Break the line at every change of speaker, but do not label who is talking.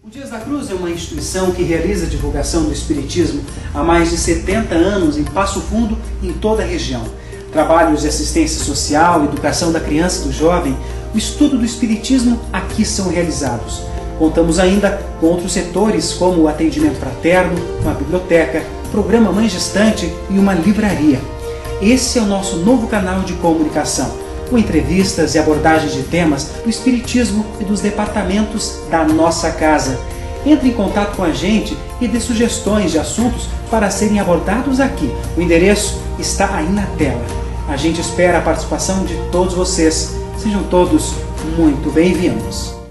O Dias da Cruz é uma instituição que realiza a divulgação do Espiritismo há mais de 70 anos em Passo Fundo e em toda a região. Trabalhos de assistência social, educação da criança e do jovem, o estudo do Espiritismo aqui são realizados. Contamos ainda com outros setores como o atendimento fraterno, uma biblioteca, programa Mãe Gestante e uma livraria. Esse é o nosso novo canal de comunicação, com entrevistas e abordagens de temas do Espiritismo e dos departamentos da nossa casa. Entre em contato com a gente e dê sugestões de assuntos para serem abordados aqui. O endereço está aí na tela. A gente espera a participação de todos vocês. Sejam todos muito bem-vindos.